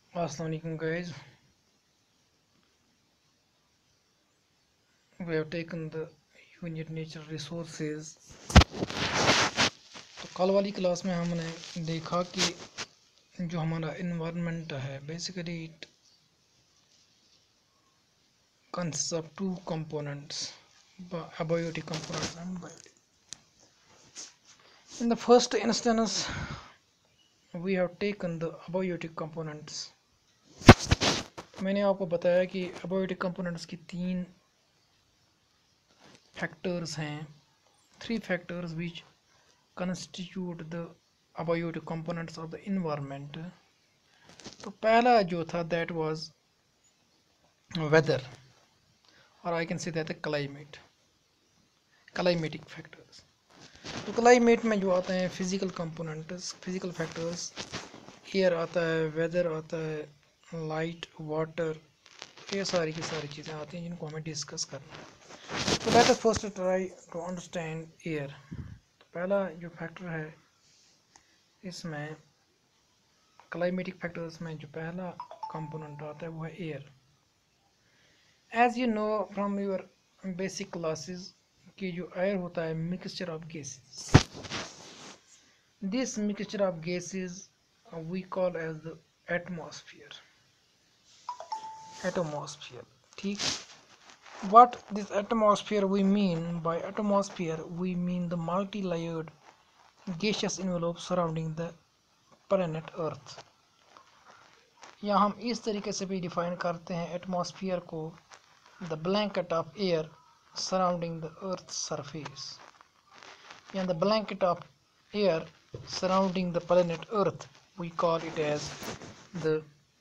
Assalamualaikum guys. We have taken the unit nature resources. तो कल वाली क्लास में हमने देखा कि जो हमारा इन्वायरमेंट है basically it consists of two components, abiotic components and biotic. In the first instance we have taken the abiotic components. मैंने आपको बताया कि abiotic components की तीन factors हैं, three factors which constitute the abiotic components of the environment. तो पहला जो था that was weather, or I can say that the climatic factors. तो climate में जो आते हैं physical components, physical factors, air आता है, weather आता है, light, water, ये सारी की सारी चीज़ें आती हैं जिनको हमें डिस्कस करना है. तो let us first try to understand air. तो पहला जो फैक्टर है इसमें क्लाइमेटिक फैक्टर्स में जो पहला कंपोनेंट आता है वो है air. As you know from your basic classes कि जो एयर होता है mixture of gases. This mixture of gases we call as the atmosphere. ठीक. What this atmosphere we mean by atmosphere we mean the multi layered gaseous envelope surrounding the planet Earth. या हम इस तरीके से भी define करते हैं atmosphere को, the blanket of air surrounding the earth surface, या the blanket of air surrounding the planet Earth we call it as the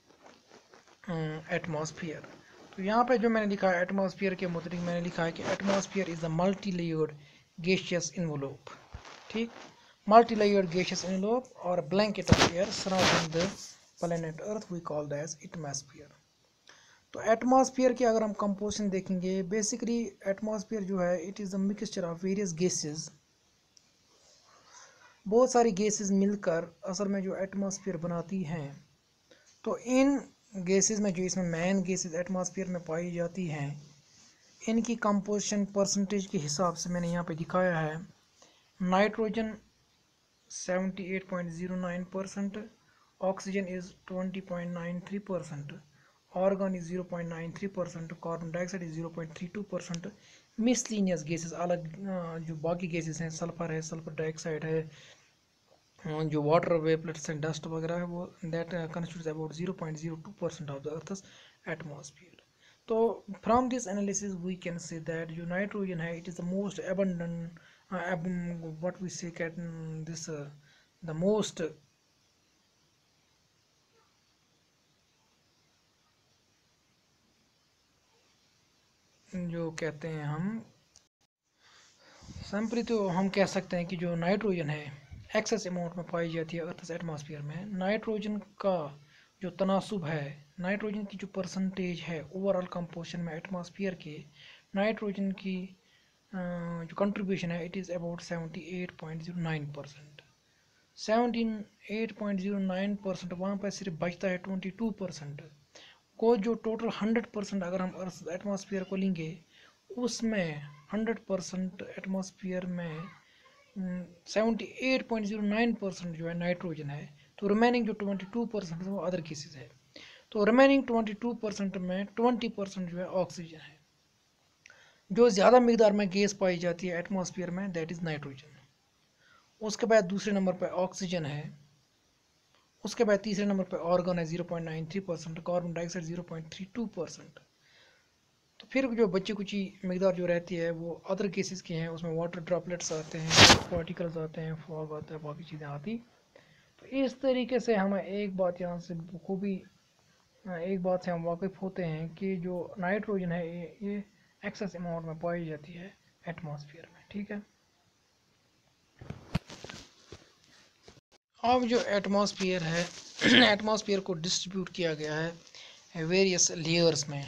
atmosphere. तो यहाँ पे जो मैंने लिखा है एटमॉस्फेयर के मुताबिक मैंने लिखा है कि atmosphere is the multi layered gaseous envelope. ठीक. मल्टी लेयर्ड गैसियस एनवलप और blanket of air surrounding the planet Earth we call that atmosphere. तो एटमॉस्फेयर की अगर हम कंपोजिशन देखेंगे बेसिकली एटमॉस्फेयर जो है it is the mixture of various gases. बहुत सारी गैसेस मिलकर असल में जो एटमॉस्फेयर बनाती हैं. तो इन गैसेस में जो इसमें मेन गैसेस एटमॉस्फेयर में पाई जाती हैं इनकी कंपोजिशन परसेंटेज के हिसाब से मैंने यहाँ पे दिखाया है. Nitrogen 78.09%, oxygen is 20.93%, argon is 0.93%, carbon dioxide is 0.32%. Miscellaneous gases अलग जो बाकी गैसेस हैं सल्फर है, सल्फर डाइऑक्साइड है, जो वाटर वेवलेट्स हैं, डस्ट वगैरह है वो that constitutes about 0.02% of the Earth's atmosphere. तो from this analysis we can say that जो नाइट्रोजन है it is the most abundant what we say at this the most जो कहते हैं हम सिंपली तो हम कह सकते हैं कि जो नाइट्रोजन है एक्सेस अमाउंट में पाई जाती है अर्थ एटमॉस्फेयर में. नाइट्रोजन का जो तनासुब है, नाइट्रोजन की जो परसेंटेज है ओवरऑल कंपोजिशन में एटमॉस्फेयर के, नाइट्रोजन की जो कंट्रीब्यूशन है इट इज़ अबाउट 78.09%. 78.09% वहाँ पर सिर्फ बचता है 22% को. जो टोटल 100% अगर हम अर्थ एटमॉस्फेयर को लेंगे उसमें 100% एटमॉस्फेयर में 78.09% जो है नाइट्रोजन है. तो रिमेनिंग जो 22% है वो अदर केसेस है. तो रिमेनिंग 22% में 20% जो है ऑक्सीजन है. जो ज़्यादा मिकदार में गैस पाई जाती है एटमॉस्फेयर में दैट इज़ नाइट्रोजन. उसके बाद दूसरे नंबर पर ऑक्सीजन है. उसके बाद तीसरे नंबर पर आर्गन है 0.93%, कार्बन डाइऑक्साइड 0.32%. तो फिर जो बच्ची कुछ मिकदार जो रहती है वो अदर केसेस की हैं, उसमें वाटर ड्रॉपलेट्स आते हैं, पार्टिकल्स आते हैं, फॉग आता है, बाकी चीज़ें आती. तो इस तरीके से हमें एक बात यहाँ से बखूबी एक बात से हम वाकिफ़ होते हैं कि जो नाइट्रोजन है ये एक्सेस अमाउंट में पाई जाती है एटमॉस्फेयर में. ठीक है. अब जो एटमॉस्फेयर है एटमॉस्फेयर को डिस्ट्रीब्यूट किया गया है वेरियस लेयर्स में.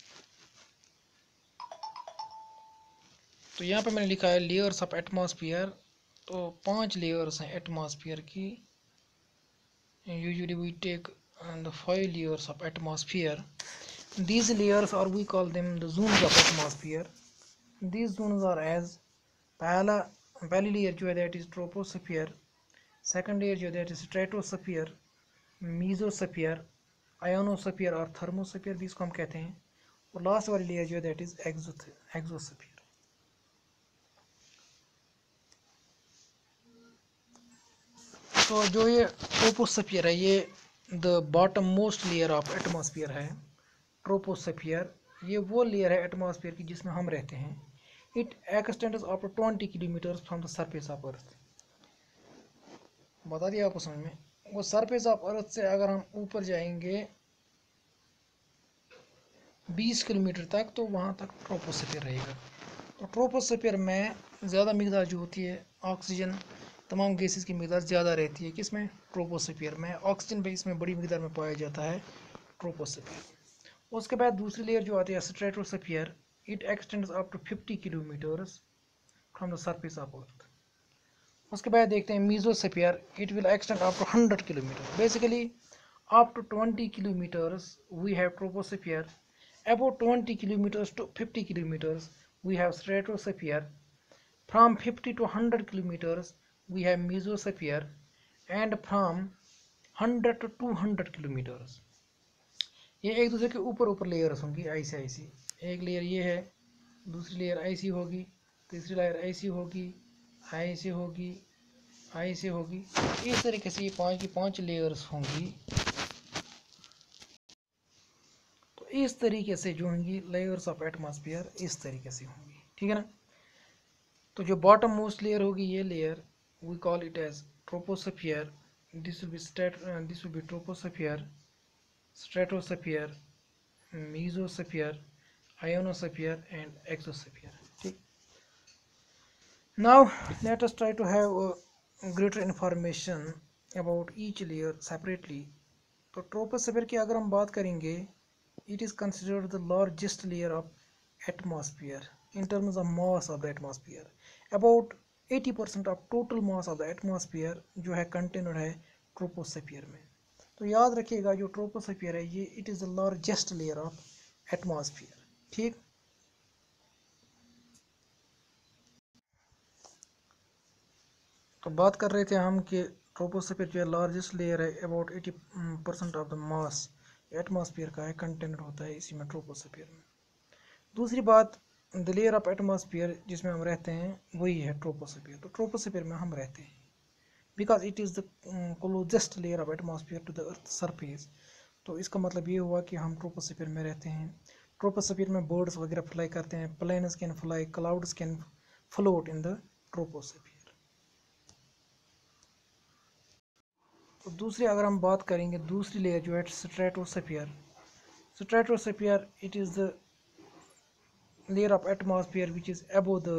तो यहाँ पे मैंने लिखा है लेयर्स ऑफ एटमॉस्फेयर. तो 5 लेयर्स हैं एटमॉस्फेयर की. Usually we take and the 5 layers of atmosphere. These layers are, we call them the zones of atmosphere. These zones are as पहली लेयर जो है that is troposphere, second layer जो है that is stratosphere, mesosphere, ionosphere और thermosphere भी इसको हम कहते हैं, और लास्ट वाली लेयर जो है that is exosphere. तो जो ये ट्रोपोस्फीयर है ये the bottom most layer of atmosphere है. ट्रोपोस्फीयर ये वो लेयर है एटमॉस्फेयर की जिसमें हम रहते हैं. It extends up to 20 kilometre from the surface of earth. बता दिया आपको समझ में. वो सरफेस ऑफ अर्थ से अगर हम ऊपर जाएंगे 20 किलोमीटर तक तो वहाँ तक ट्रोपोस्फीयर रहेगा. तो ट्रोपोस्फीयर में ज़्यादा मिकदार जो होती है ऑक्सीजन, तमाम गैसेस की मिकदार ज़्यादा रहती है. किसमें? ट्रोपोस्फीयर में. ऑक्सीजन भी इसमें बड़ी मिकदार में पाया जाता है ट्रोपोस्फीयर. उसके बाद दूसरी लेयर जो आती है stratosphere. It extends up to 50 kilometres from the surface of earth. उसके बाद देखते हैं mesosphere. It will extend up to 100 kilometre. Basically up to 20 kilometres we have troposphere. About 20 kilometers to 50 kilometers we have stratosphere. From 50 to 100 kilometers we have mesosphere, and from 100 to 200 kilometers ये एक दूसरे के ऊपर ऊपर layers होंगी ऐसे ऐसी. एक लेयर ये है, दूसरी लेयर ऐसी होगी, तीसरी लेयर ऐसी होगी, ऐसे होगी, ऐसे होगी. इस तरीके से ये 5 की 5 लेयर्स होंगी. इस तरीके से जो होंगी लेयर्स ऑफ एटमॉस्फेयर इस तरीके से होंगी. ठीक है ना. तो जो बॉटम मोस्ट लेयर होगी ये layer we call it as troposphere. This will be troposphere, stratosphere, mesosphere, ionosphere and exosphere. ठीक. Now let us try to have greater information about each layer separately. तो ट्रोपोस्फीयर की अगर हम बात करेंगे, it is considered the largest layer of atmosphere in terms of mass of the atmosphere. About 80% of total mass of the atmosphere जो है contained है troposphere में. तो याद रखिएगा जो troposphere है ये it is the largest layer of atmosphere. ठीक. तो बात कर रहे थे हम कि troposphere जो है largest layer है, about 80% of the mass atmosphere का है कंटेंट होता है इसी में ट्रोपोस्फीयर में. दूसरी बात द लेयर ऑफ एटमॉस्फेयर जिसमें हम रहते हैं वही है ट्रोपोस्फीयर. तो ट्रोपोस्फीयर में हम रहते हैं because it is the closest layer of atmosphere to the earth surface. तो इसका मतलब ये हुआ कि हम ट्रोपोस्फीयर में रहते हैं. ट्रोपोस्फीयर में बर्ड्स वगैरह फ्लाई करते हैं, planes can fly, clouds can float in the troposphere. तो दूसरी अगर हम बात करेंगे दूसरी लेयर जो है stratosphere. Stratosphere it is the layer of atmosphere which is above the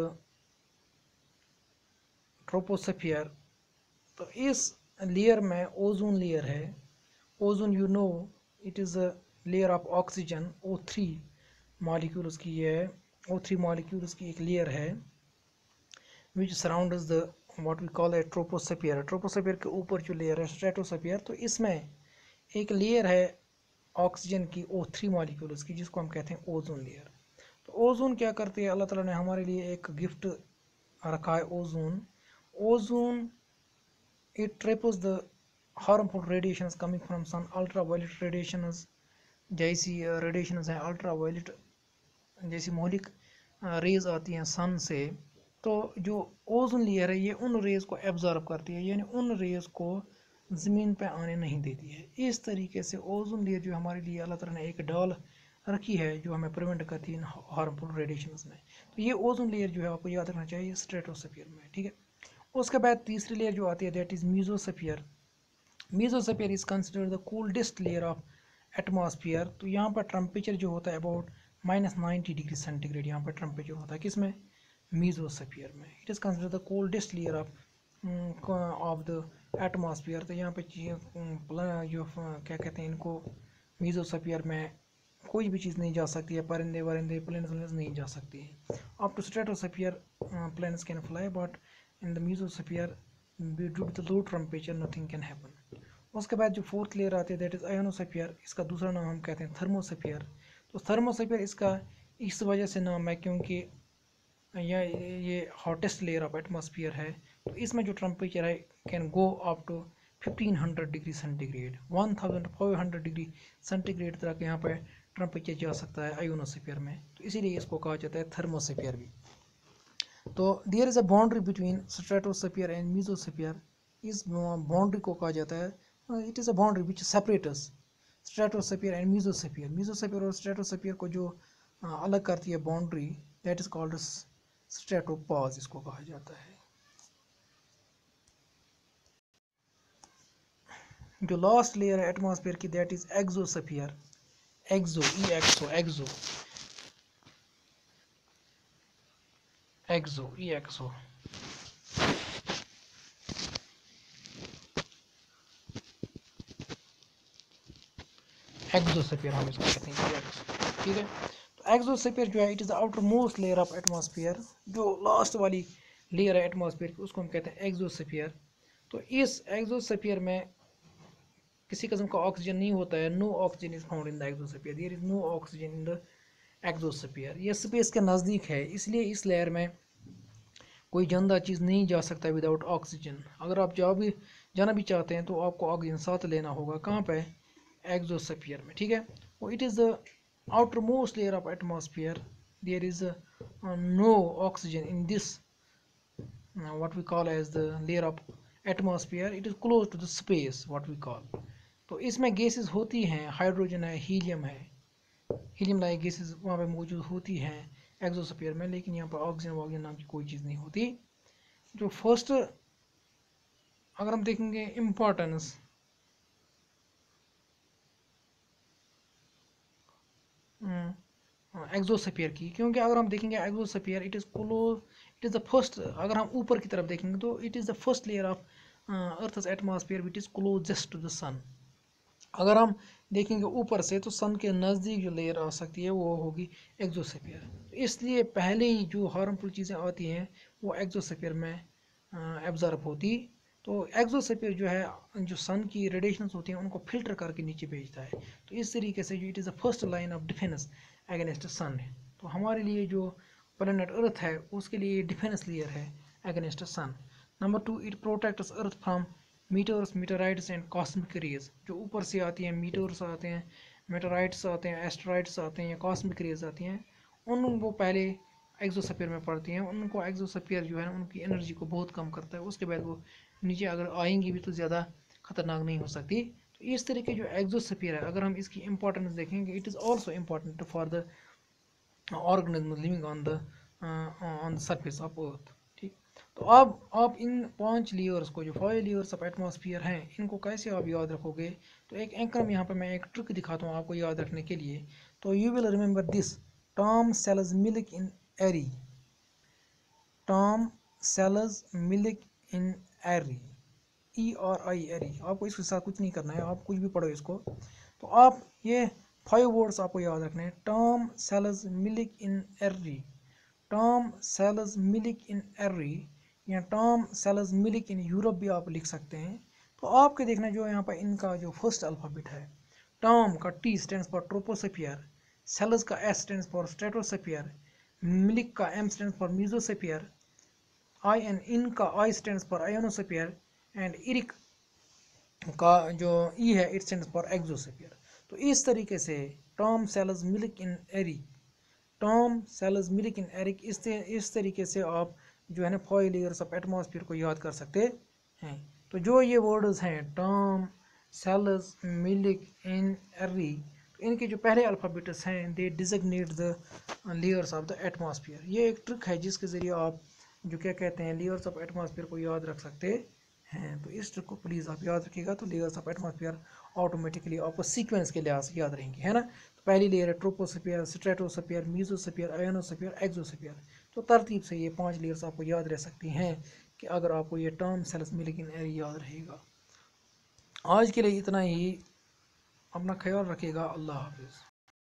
troposphere. तो इस लेयर में ओजोन लेयर है. Ozone you know it is a layer of oxygen. O3 molecules की ये है, O3 मॉलिक्यूल्स की एक लेयर है which surrounds the what we call a troposphere. Troposphere के ऊपर जो लेयर है स्ट्रेटोस्फीयर, तो इसमें एक लेयर है ऑक्सीजन की O3 मॉलिक्यूल्स की जिसको हम कहते हैं ओजोन लेयर. तो ओजोन क्या करती है, अल्लाह ताला ने हमारे लिए एक गिफ्ट रखा है ozone. Ozone it traps the harmful radiations coming from sun. Ultraviolet radiations जैसी रेडिएशंस हैं, अल्ट्रावायलेट जैसी मौलिक रेज आती हैं सन से. तो जो ओजोन लेयर है ये उन रेज़ को एब्जॉर्ब करती है, यानी उन रेज़ को ज़मीन पे आने नहीं देती है. इस तरीके से ओजोन लेयर जो हमारे लिए अल्लाह ताला ने एक डाल रखी है जो हमें प्रिवेंट करती है हार्मफुल रेडिएशंस में. तो ये ओजोन लेयर जो है आपको याद रखना चाहिए स्ट्रेटोस्फीयर में. ठीक है. उसके बाद तीसरी लेयर जो आती है that is mesosphere. Mesosphere is considered the coldest layer of atmosphere. तो यहाँ पर टेम्परेचर जो होता है अबाउट -90 डिग्री सेंटीग्रेड यहाँ पर टेम्परेचर होता है. किसमें? मेसोस्फीयर में. It is considered the coldest layer of the atmosphere. तो यहाँ पे जो क्या कहते हैं इनको, मेसोस्फीयर में कोई भी चीज़ नहीं जा सकती है, परिंदे वरिंदे प्लेन्स नहीं जा सकती है. Up to stratosphere planes can fly, but in the mesosphere due to the low temperature nothing can happen. उसके बाद जो फोर्थ लेयर आती है दैट इज़ आयोनोस्फीयर, इसका दूसरा नाम हम कहते हैं थर्मोस्फीयर। तो थर्मोस्फीयर इसका इस वजह से नाम है क्योंकि ये हॉटेस्ट लेयर ऑफ एटमॉस्फेयर है। तो इसमें जो टेम्परेचर है can go up to 1500 degree centigrade, 1500 degree centigrade तक यहाँ पर टेम्परेचर जा सकता है आयोनोस्फीयर में। तो इसीलिए इसको कहा जाता है थर्मोस्फीयर भी। तो there is a boundary between stratosphere and mesosphere, इस बाउंड्री को कहा जाता है, it is a boundary which separates stratosphere and mesosphere. Mesosphere और स्ट्रेटोस्फीयर को जो अलग करती है boundary, that is called stratopause, इसको कहा जाता है। जो लास्ट लेयर है एटमॉस्फेयर की that is exosphere, exo E exo exo exo E exo exosphere हम इसको कहते हैं, ठीक है। तो एक्सोस्फीयर जो है it is the outer most layer of atmosphere, जो लास्ट वाली लेयर है एटमॉस्फेयर की उसको हम कहते हैं एक्सोस्फीयर। तो इस एक्सोस्फीयर में किसी किस्म का ऑक्सीजन नहीं होता है, no oxygen is found in the exosphere, there is no oxygen in the exosphere. ये स्पेस के नज़दीक है, इसलिए इस लेयर में कोई जिंदा चीज़ नहीं जा सकता विदाउट ऑक्सीजन। अगर आप जाना भी चाहते हैं तो आपको ऑक्सीजन साथ लेना होगा, कहाँ पे, एक्सोस्फीयर में, ठीक है। वो it is the outer most layer of atmosphere, there is no oxygen in this what we call as the layer of atmosphere, it is close to the space what we call। तो इसमें gases होती हैं, hydrogen है, helium है, helium like gases वहाँ पे मौजूद होती हैं एक्सोस्फीयर में, लेकिन यहाँ पर ऑक्सीजन वॉक्सीजन नाम की कोई चीज़ नहीं होती। जो फर्स्ट अगर हम देखेंगे इम्पोर्टेंस एक्सोस्फीयर की, क्योंकि अगर हम देखेंगे exosphere it is close, it is the first, अगर हम ऊपर की तरफ देखेंगे तो it is the first layer of earth atmosphere which is closest to the sun. अगर हम देखेंगे ऊपर से तो सन के नज़दीक जो लेयर आ सकती है वो होगी एक्सोस्फीयर। तो इसलिए पहले ही जो हार्मफुल चीज़ें आती हैं वो एक्सोस्फीयर में एब्जॉर्ब होती। तो एक्सोस्फीयर जो है जो सन की रेडिएशंस होती हैं उनको फिल्टर करके नीचे भेजता है। तो इस तरीके से जो it is the first line of defence against sun है। तो हमारे लिए जो प्लेनेट अर्थ है उसके लिए डिफेंस लेयर है against sun. Number 2, it protects earth from meteors, meteorites and cosmic rays. जो ऊपर से आती हैं, मीटर्स आते हैं, मेटराइट्स आते हैं, एस्ट्रॉइड्स आते हैं या कॉस्मिक रेज आती हैं, उन वो पहले एक्सोस्फीयर में पड़ती हैं। उनको एक्सोस्फीयर जो है उनकी एनर्जी को बहुत कम करता है, उसके बाद वो नीचे अगर आएंगी भी तो ज़्यादा खतरनाक नहीं हो सकती। तो इस तरीके जो एक्सोस्फीयर है अगर हम इसकी इंपॉर्टेंस देखेंगे it is also important for the organism living on the surface of earth, ठीक। तो अब आप इन 5 लेयर्स को, जो 5 लेयर्स ऑफ एटमॉस्फेयर हैं, इनको कैसे आप याद रखोगे। तो एक एंकर यहाँ पे मैं एक ट्रिक दिखाता हूँ आपको याद रखने के लिए। तो you will remember this, Tom sells milk in Erie, Tom sells milk in Erie, ERI Erie. आपको इसके साथ कुछ नहीं करना है, आप कुछ भी पढ़ो इसको। तो आप ये 5 वर्ड्स आपको याद रखने हैं, Tom sells milk in Erie, Tom sells milk in Erie, या Tom sells milk in Europe भी आप लिख सकते हैं। तो आपके देखना जो यहाँ पर इनका जो फर्स्ट अल्फ़ाबेट है, टॉम का T stands for troposphere, sells का S stands for stratosphere, milk का M stands for mesosphere, in का I stands for ionosphere, and Eric का जो E है इट स्टैंड्स फॉर एक्सोस्फीयर। तो इस तरीके से Tom sells milk in Erie, Tom sells milk in Eric, इस तरीके से आप जो है ना 5 लेयर्स ऑफ एटमॉस्फेयर को याद कर सकते हैं। तो जो ये वर्ड्स हैं Tom sells milk in Erie, तो इनके जो पहले अल्फ़ाबेट्स हैं they designate the layers of the atmosphere. ये एक ट्रिक है जिसके ज़रिए आप जो क्या कहते हैं लेयर्स ऑफ एटमॉस्फेयर को याद रख सकते हैं। तो इस ट्रिक को प्लीज़ आप याद रखिएगा, तो लेयर्स ऑफ एटमॉस्फेयर ऑटोमेटिकली आपको सीक्वेंस के लिहाज से याद रहेंगी, है ना। तो पहली लेयर है troposphere, stratosphere, mesosphere, ionosphere, exosphere. तो तरतीब से ये 5 लेयर्स आपको याद रह सकती हैं कि अगर आपको ये term sells milk in Erie याद रहेगा। आज के लिए इतना ही, अपना ख्याल रखिएगा, अल्लाह हाफिज़।